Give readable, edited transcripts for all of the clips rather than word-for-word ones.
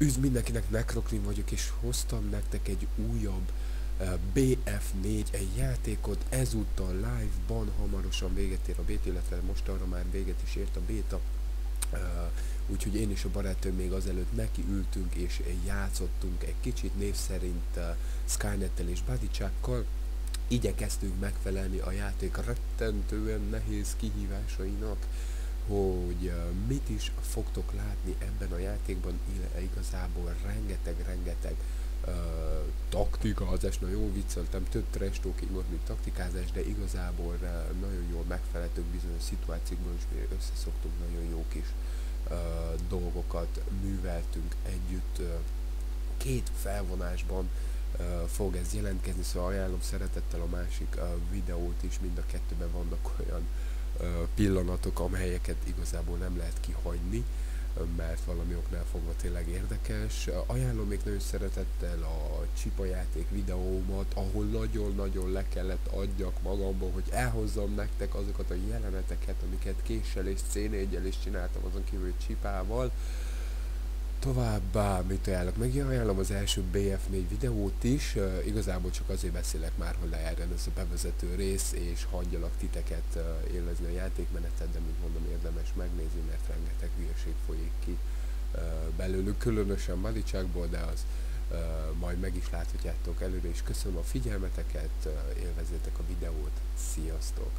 Üdv mindenkinek, Necroclean vagyok, és hoztam nektek egy újabb BF4 egy játékot, ezúttal live-ban hamarosan véget ér a beta, illetve most arra már véget is ért a beta. Úgyhogy én és a barátom még azelőtt neki ültünk és játszottunk egy kicsit, név szerint Skynettel és Bodychákkal. Igyekeztünk megfelelni a játék rettentően nehéz kihívásainak, hogy mit is fogtok látni ebben a játékban. Igazából rengeteg taktikázás, na jó, vicceltem, több trash talking volt, mint taktikázás, de igazából nagyon jól megfeleltünk bizonyos szituációkban, és mi összeszoktunk, nagyon jó kis dolgokat műveltünk együtt. Két felvonásban fog ez jelentkezni, szóval ajánlom szeretettel a másik videót is, mind a kettőben vannak olyan pillanatok, amelyeket igazából nem lehet kihagyni, mert valami oknál fogva tényleg érdekes. Ajánlom még nagyon szeretettel a csipajáték videómat, ahol nagyon-nagyon le kellett adjak magamból, hogy elhozzam nektek azokat a jeleneteket, amiket késsel és C4-jel is csináltam, azon kívül csipával. Továbbá, mit ajánlok? Megajánlom az első BF4 videót is, igazából csak azért beszélek már, hogy lejárjon ez a bevezető rész, és hagyjalak titeket élvezni a játékmenetet, de mint mondom, érdemes megnézni, mert rengeteg hülyeség folyik ki belőlük, különösen Bodychákból, de az majd meg is láthatjátok előre, és köszönöm a figyelmeteket, élvezzétek a videót, sziasztok!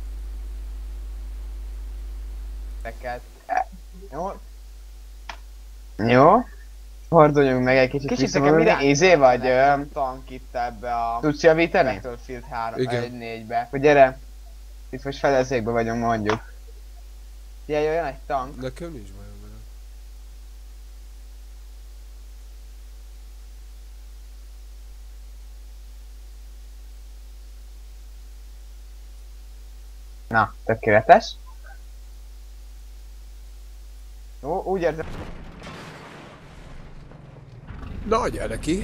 Jó? Jó. Forduljunk meg egy kicsit visszavonulni. Izé vagy tank itt ebbe a... Tudsz javítani? Battlefield 3-1-4-be. Hogy gyere. Itt most fedezékbe vagyunk, mondjuk. Jöjjön egy tank. Nekem nincs bajom vele. Na, tökéletes. Jó, úgy érzem. Na, gyere ki!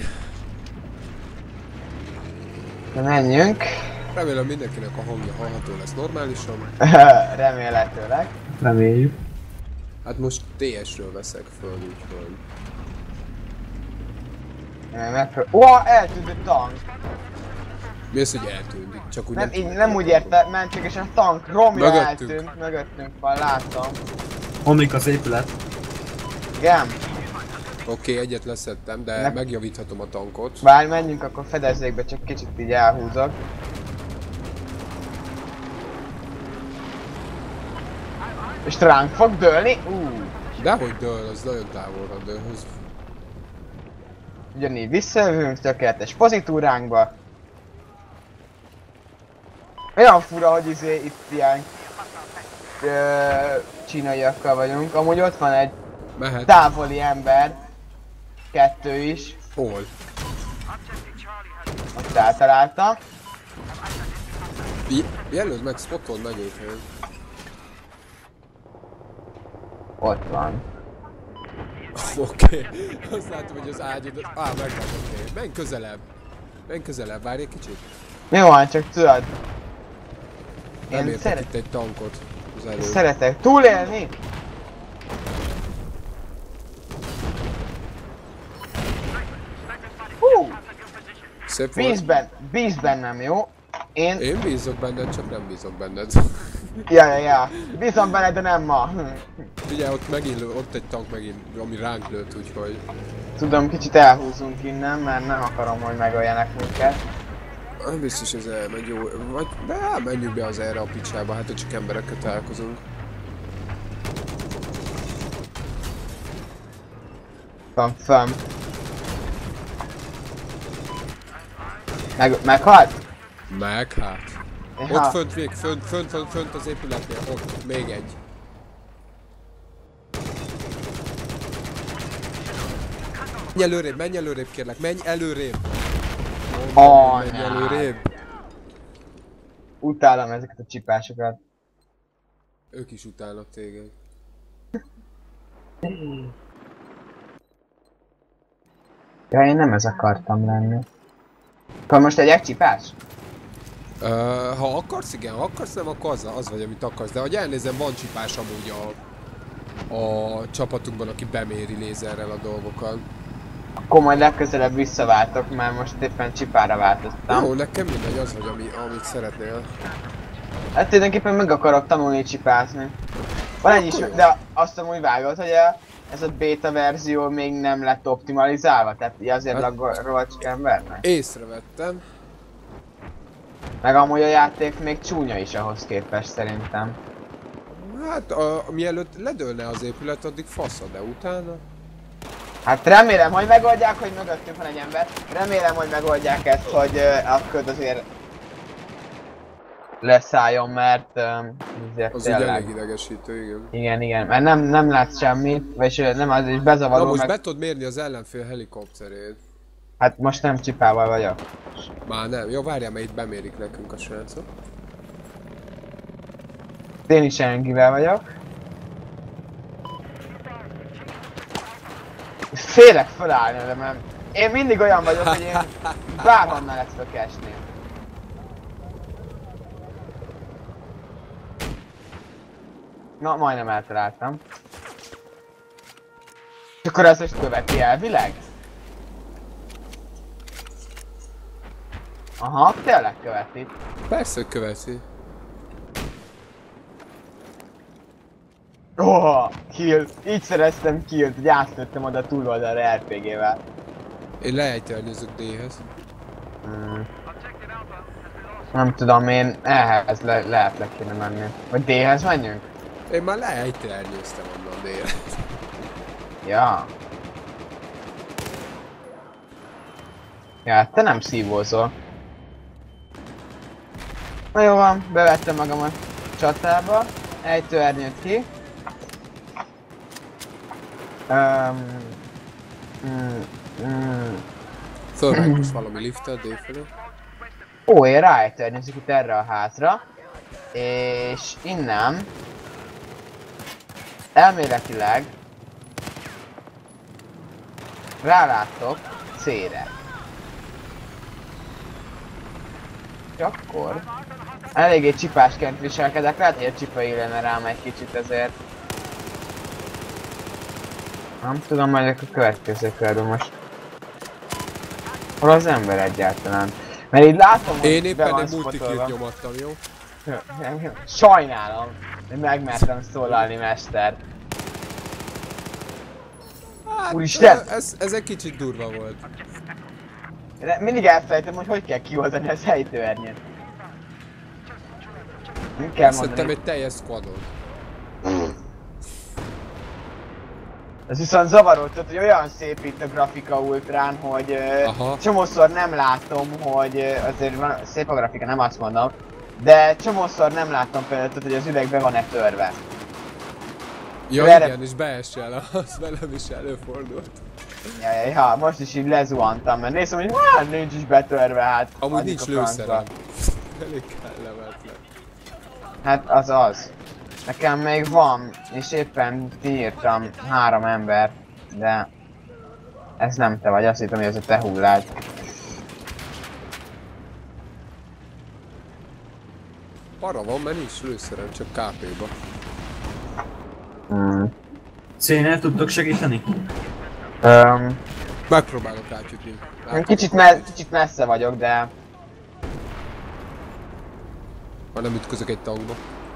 De menjünk. Remélem mindenkinek a hangja hallható lesz normálisan. Remélhetőleg. Reméljük. Hát most TS-ről veszek föl, úgyhogy... Eltűnt a tank! Mi az, hogy eltűnt? Csak úgy nem úgy érte, mentséges a tank, Romja eltűnt, mögöttünk van, látom. Omlik az épület. Igen. Oké, egyet leszettem, de megjavíthatom a tankot. Várj, menjünk akkor fedezékbe, csak kicsit így elhúzok. És ránk fog dőlni? Dehogy dől, az nagyon távolra dőlhöz. Ugyanígy visszajövünk tökéletes pozitúránkba. Olyan fura, hogy itt ilyen csinaiakkal vagyunk. Amúgy ott van egy távoli ember. Kettő is. Hol? Ott eltalálta. Jelöld meg, spotold meg őt helyen. Ott van. Oké. Azt látom, hogy az ágyodat... megvan, oké. Menj közelebb. Menj közelebb, várj egy kicsit. Jó van, csak tudod. Nem értek itt egy tankot. Szeretek túlélni. Szép volt. Bíz bennem, jó? Én bízok benned, csak nem bízok benned. Ja. Bízom benned, de nem ma. Ugye ott egy tank megint, ami ránk lőtt, úgyhogy... Tudom, kicsit elhúzunk innen, mert nem akarom, hogy megöljenek minket. Biztos ez elmegy jó, vagy menjünk be az erre a picsába, hát hogy csak emberekkel találkozunk. Van fönn. Meghalt? Hát. Ott fönt még, fönt az épületnél, ott, még egy. Menj előrébb kérlek, menj előrébb! Menj előrébb! Utálom ezeket a csipásokat. Ők is utálnak téged. Ja, én nem ez akartam lenni. Akkor most egy csipás? Ha akarsz, igen, ha akarsz, nem, akkor az vagy, amit akarsz. De hogy elnézem, van csipás amúgy a csapatunkban, aki beméri lézerrel a dolgokat. Akkor majd legközelebb visszaváltok, mert most éppen csipára változtam. Jó, nekem mindegy, az vagy, amit szeretnél. Hát tulajdonképpen meg akarok tanulni csipázni. Van egy is, de azt amúgy vágod, hogy ez a beta verzió még nem lett optimalizálva, tehát azért laggolva csak embernek. Észrevettem. Meg amúgy a játék még csúnya is ahhoz képest szerintem. Hát mielőtt ledőlne az épület, addig fasza, de utána... Hát remélem, hogy megoldják, hogy mögöttünk van egy ember. Remélem, hogy megoldják ezt, hogy a köd azért leszálljon, mert azért az tényleg... ugye elég idegesítő, igen. Igen, mert nem látsz semmit, vagy nem, az is bezavaró. Na most be tudod mérni az ellenfél helikopterét. Hát most nem csipával vagyok. Már nem, jó várjál, mert itt bemérik nekünk a srácok. Én is Engivel vagyok. Félek felállni, de mert én mindig olyan vagyok, hogy én bárhonnan lesz esni. Na, majdnem eltaláltam. És akkor ezt is követi elvileg? Aha, tényleg követi. Persze, hogy követi. Kill. Így szereztem killt, hogy átlőttem oda túloldalra RPG-vel. Én lejtőernyőzök D-hez. Nem tudom, én ehhez lehet le kéne menni. Vagy D-hez menjünk? Én már lejtőernyőztem onnan D-re. Ja. Ja, te nem szívózol. Na jó van, bevettem magam a csatába. Ejtőernyőt ki. Fölvágy most valami liftet D felé. Ó, én ráejtőernyőzik itt erre a házra. És innen elméletileg rálátok C-re. És akkor eléggé csipásként viselkedek, lehet, hogy a csipa illene rám egy kicsit ezért. Nem tudom, majd a következő körben most. Hol az ember egyáltalán? Mert így látom, hogy én éppen egy multikillt nyomattam, jó? Sajnálom, hogy megmertem szólalni, mester. Hát, Úristen! Ez egy kicsit durva volt. Mindig elfelejtem, hogy kell kioldani az ejtőernyőt. Nem kell mondani. Szedtem egy teljes squadot. Ez viszont zavaró, tehát, hogy olyan szép itt a grafika ultrán, hogy csomószor nem látom, hogy azért van, szép a grafika, nem azt mondom, de csomószor nem látom például, hogy az üveg be van-e törve. Ja igen, és beessel, az velem is előfordult. Ja, most is így lezuhantam, mert nézem, hogy hát nincs is betörve, hát. Amúgy nincs lőszerem. Elég kellemetlen. Hát az. Nekem még van, és éppen kiírtam 3 ember, de ez nem te vagy, azt hittem, hogy ez a te hullád. Arra van, mert nincs lőszerem, csak KP-ba. C-nél tudtok segíteni? Megpróbálok átjutni. Kicsit messze vagyok, de... Ha nem ütközök egy tankba.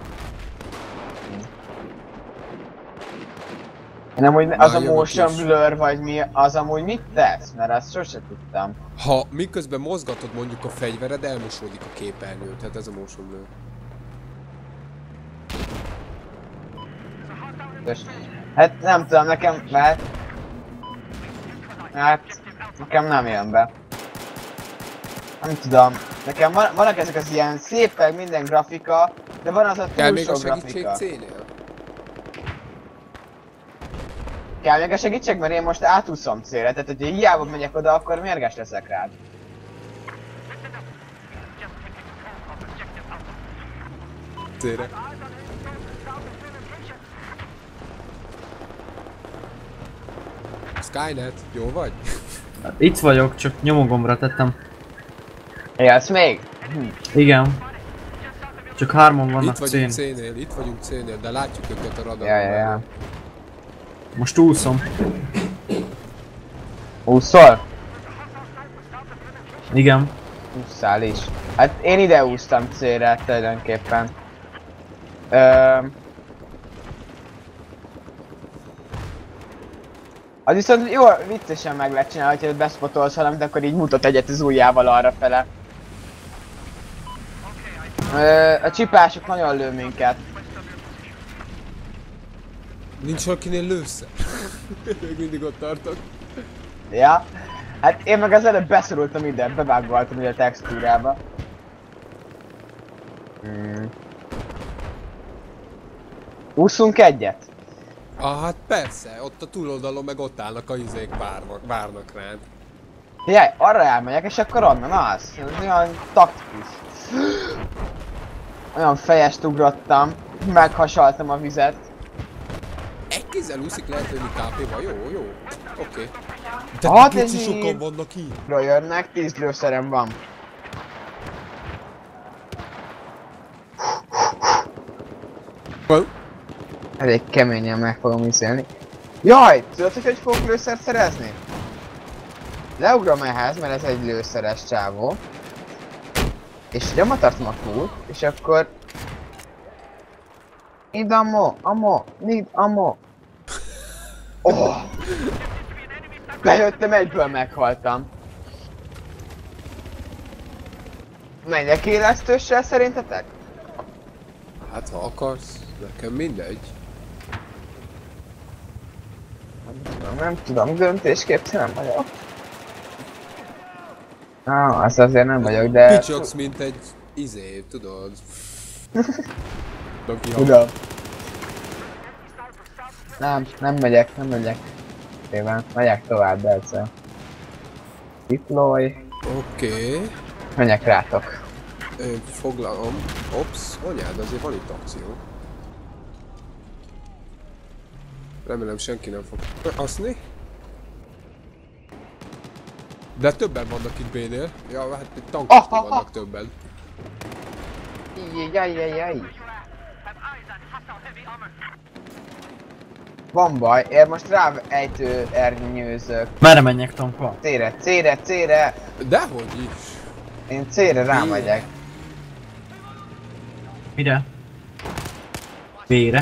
Én amúgy az a motion blur vagy mi, az amúgy mit tesz? Mert azt sose tudtam. Ha miközben mozgatod mondjuk a fegyvered, elmosódik a képernyő, tehát ez a motion blur. Hát nem tudom, nekem mert... Hát... Nekem nem jön be. Nem tudom. Nekem vannak ezek az ilyen szépek, minden grafika, de van az a túl sok grafika. C-nél? Kell még a segítség, mert én most átúszom célra, tehát hogyha hiába megyek oda, akkor mérges leszek rád. C-re. Skynet, jó vagy? Hát itt vagyok, csak nyomogomra tettem. Élsz még? Igen. Csak 3-on vannak itt vagyunk C-n. C-nél, de látjuk őket a radaron. Ja. Most úszom. Úszol? Igen. Ússzál is. Hát én ide úsztam célra tulajdonképpen. Az viszont jó, viccesen meg lehet csinálni, hogyha beszpotolsz valamit, akkor így mutat egyet az ujjával arrafele. A csipások nagyon lő minket. Nincs valakinél lőszer. Még mindig ott tartok. Ja. Hát én meg az előbb beszorultam ide, bevágoltam ide a textúrába. Úszunk egyet? Hát persze, ott a túloldalon meg ott állnak a izék, várnak rád. Jaj, arra elmegyek és akkor onnan az. Ez olyan taktikus. Olyan fejest ugrottam, meghasaltam a vizet. Egy kézzel úszik, lehet lőni KP-val, jó. Oké. De Hát pici sokan vannak így. Jönnek, 10 lőszerem van. Elég keményen meg fogom izélni. Jaj! Tudod, hogy fogok lőszert szerezni? Leugrom ehhez, mert ez egy lőszeres csávó. És nyomva tartom a kult, és akkor... Need ammo, need ammo. Oh! Bejöttem, egyből meghaltam. Menjek élesztőssel szerintetek? Hát ha akarsz, nekem mindegy. Nem tudom, döntésképtelen vagyok. Az azért nem vagyok, de... Picsogsz, mint egy izé, tudod. Tudom. Nem megyek. Éven, megyek tovább, Belce. Deploy. Oké. Menjek rátok. Foglalom. Ops, anyád, azért van itt akció. Remélem senki nem fog haszni. De többen vannak itt B-nél. Ja, hát itt tankok vannak többen. Jaj. Van baj, én most rá ejtő ernyőzök. Merre menjek, tankol? C-re. Dehogy is. Én C-re rámegyek. Mire? B-re?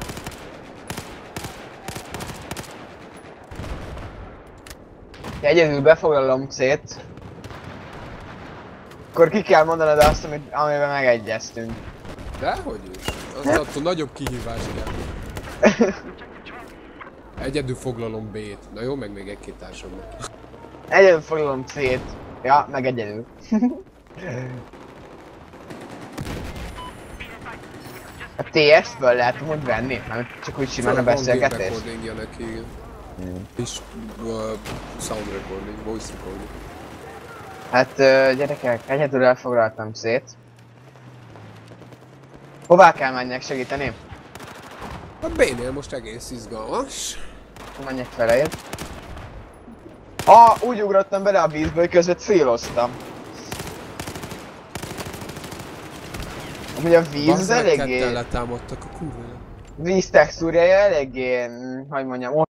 Egyedül befoglalom C-t. Akkor ki kell mondanod azt, amiben megegyeztünk. Dehogy is. Az attól nagyobb kihívás kell. Egyedül foglalom B-t. Na jó, meg még egy-két társamnak. Egyedül foglalom C-t. Ja, meg egyedül. A TS-ből lehet úgy venni, nem csak úgy simán a beszélgetés. Van recordingja neki. És sound recording, voice recording. Hát gyerekek, egyedül elfoglaltam szét. Hová kell menjek segíteni? A B-nél most egész izgalmas. Menjek feleért. Úgy ugrottam bele a vízbe, hogy között féloztam. Amúgy a víz az eléggé... Ketten letámadtak a kurva. Víz textúrjája eléggé, hogy mondjam,